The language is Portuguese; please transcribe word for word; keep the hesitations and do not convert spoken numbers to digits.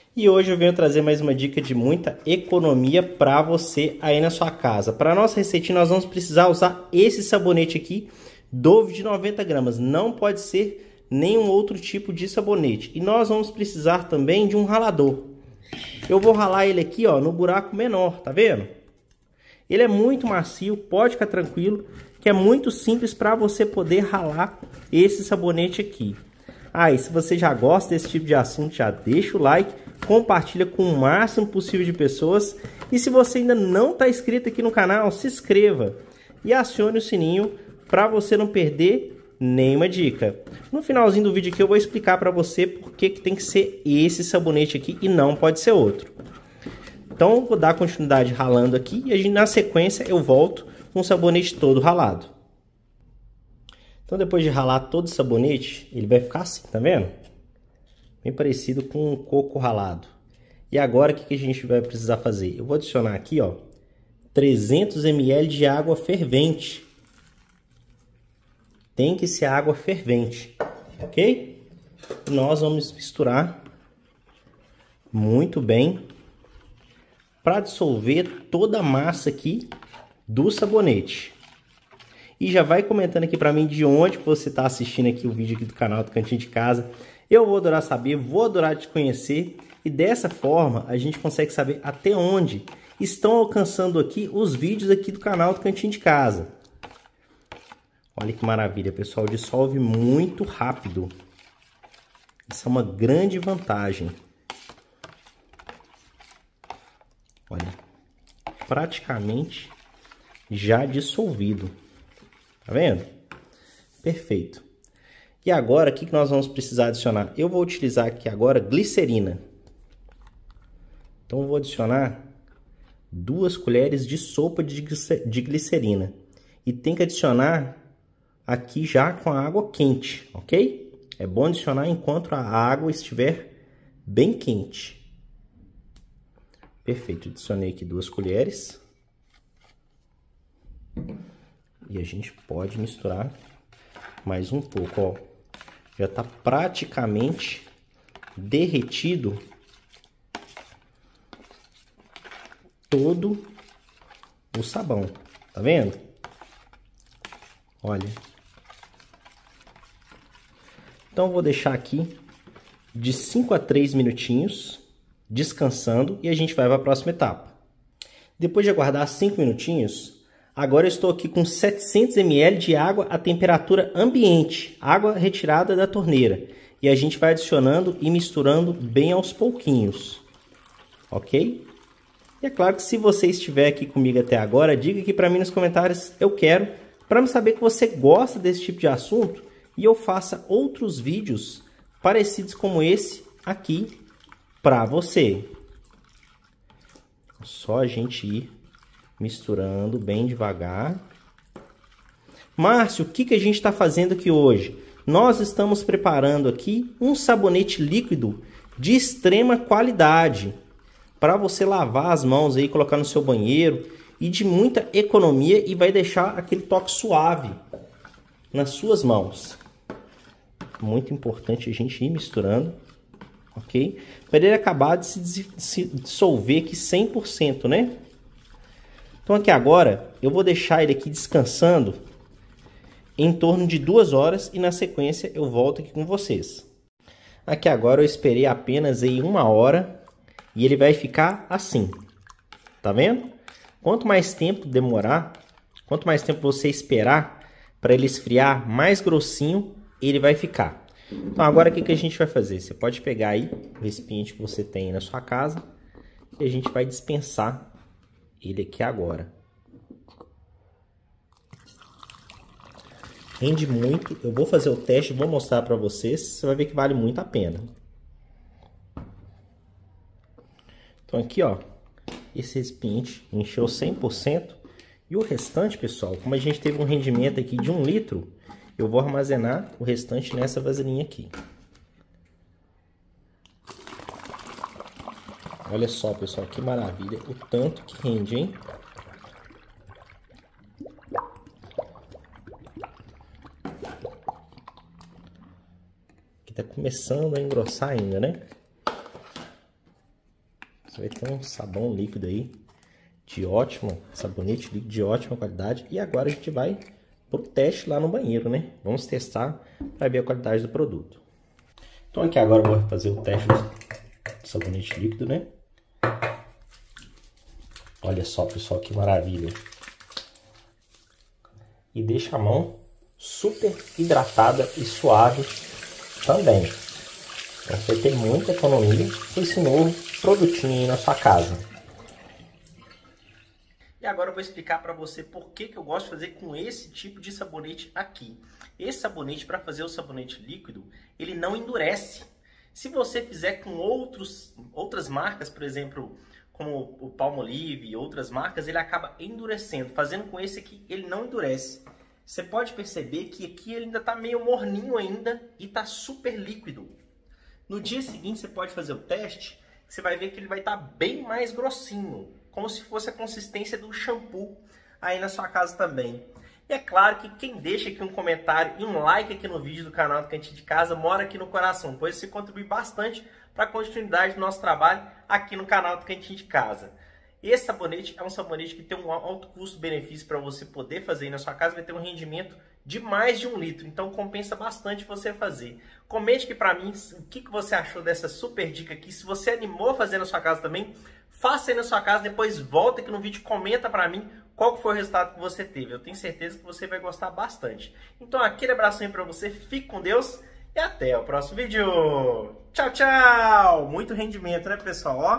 E hoje eu venho trazer mais uma dica de muita economia para você aí na sua casa. Para nossa receitinha nós vamos precisar usar esse sabonete aqui, Dove de noventa gramas. Não pode ser nenhum outro tipo de sabonete. E nós vamos precisar também de um ralador. Eu vou ralar ele aqui, ó, no buraco menor, tá vendo? Ele é muito macio, pode ficar tranquilo, que é muito simples para você poder ralar esse sabonete aqui. Ah, e se você já gosta desse tipo de assunto, já deixa o like, compartilha com o máximo possível de pessoas. E se você ainda não está inscrito aqui no canal, se inscreva e acione o sininho para você não perder nenhuma dica. No finalzinho do vídeo aqui eu vou explicar para você por que que tem que ser esse sabonete aqui e não pode ser outro. Então eu vou dar continuidade ralando aqui e na sequência eu volto com o sabonete todo ralado. Então depois de ralar todo o sabonete, ele vai ficar assim, tá vendo? Bem parecido com um coco ralado. E agora o que que a gente vai precisar fazer? Eu vou adicionar aqui, ó, trezentos mililitros de água fervente. Tem que ser água fervente, ok? Nós vamos misturar muito bem para dissolver toda a massa aqui do sabonete. E já vai comentando aqui para mim de onde você está assistindo aqui o vídeo aqui do canal do Cantinho de Casa. Eu vou adorar saber, vou adorar te conhecer. E dessa forma a gente consegue saber até onde estão alcançando aqui os vídeos aqui do canal do Cantinho de Casa. Olha que maravilha, pessoal. Dissolve muito rápido. Isso é uma grande vantagem. Olha, praticamente já dissolvido. Tá vendo? Perfeito. E agora, o que que nós vamos precisar adicionar? Eu vou utilizar aqui agora glicerina. Então, eu vou adicionar duas colheres de sopa de glicerina. E tem que adicionar aqui já com a água quente, ok? É bom adicionar enquanto a água estiver bem quente. Perfeito. Adicionei aqui duas colheres. E a gente pode misturar mais um pouco, ó. Já tá praticamente derretido todo o sabão, tá vendo? Olha. Então eu vou deixar aqui de cinco a três minutinhos descansando e a gente vai para a próxima etapa. Depois de aguardar cinco minutinhos, agora eu estou aqui com setecentos mililitros de água a temperatura ambiente, água retirada da torneira. E a gente vai adicionando e misturando bem aos pouquinhos, ok? E é claro que se você estiver aqui comigo até agora, diga aqui para mim nos comentários, eu quero, para me saber que você gosta desse tipo de assunto e eu faça outros vídeos parecidos como esse aqui para você. Só a gente ir misturando bem devagar. Márcio, o que que a gente está fazendo aqui hoje? Nós estamos preparando aqui um sabonete líquido de extrema qualidade para você lavar as mãos aí, colocar no seu banheiro e de muita economia e vai deixar aquele toque suave nas suas mãos. Muito importante a gente ir misturando, ok? Para ele acabar de se dissolver aqui cem por cento, né? Então aqui agora eu vou deixar ele aqui descansando em torno de duas horas e na sequência eu volto aqui com vocês. Aqui agora eu esperei apenas aí uma hora e ele vai ficar assim, tá vendo? Quanto mais tempo demorar, quanto mais tempo você esperar para ele esfriar, mais grossinho ele vai ficar. Então agora o que que a gente vai fazer? Você pode pegar aí o recipiente que você tem na sua casa e a gente vai dispensar ele aqui agora. Rende muito. Eu vou fazer o teste e vou mostrar para vocês. Você vai ver que vale muito a pena. Então aqui, ó, esse recipiente encheu cem por cento. E o restante, pessoal, como a gente teve um rendimento aqui de um litro, eu vou armazenar o restante nessa vasilhinha aqui. Olha só, pessoal, que maravilha. O tanto que rende, hein? Aqui tá começando a engrossar ainda, né? Você vai ter um sabão líquido aí de ótimo, sabonete líquido de ótima qualidade. E agora a gente vai pro teste lá no banheiro, né? Vamos testar para ver a qualidade do produto. Então aqui agora eu vou fazer o teste do sabonete líquido, né? Olha só, pessoal, que maravilha. E deixa a mão super hidratada e suave também. Então você tem muita economia com esse novo produtinho aí na sua casa. E agora eu vou explicar para você por que que eu gosto de fazer com esse tipo de sabonete aqui. Esse sabonete, para fazer o sabonete líquido, ele não endurece. Se você fizer com outros, outras marcas, por exemplo, como o Palmolive e outras marcas, ele acaba endurecendo. Fazendo com esse aqui, ele não endurece. Você pode perceber que aqui ele ainda está meio morninho ainda e está super líquido. No dia seguinte você pode fazer o teste, você vai ver que ele vai estar bem mais grossinho, como se fosse a consistência do shampoo aí na sua casa também. E é claro que quem deixa aqui um comentário e um like aqui no vídeo do canal do Cantinho de Casa mora aqui no coração, pois isso contribui bastante para a continuidade do nosso trabalho aqui no canal do Cantinho de Casa. Esse sabonete é um sabonete que tem um alto custo-benefício para você poder fazer aí na sua casa, vai ter um rendimento de mais de um litro, então compensa bastante você fazer. Comente aqui para mim o que que você achou dessa super dica aqui, se você animou a fazer na sua casa também, faça aí na sua casa, depois volta aqui no vídeo, comenta para mim qual foi o resultado que você teve. Eu tenho certeza que você vai gostar bastante. Então aquele abraço para você, fique com Deus e até o próximo vídeo. Tchau, tchau! Muito rendimento, né, pessoal? Ó.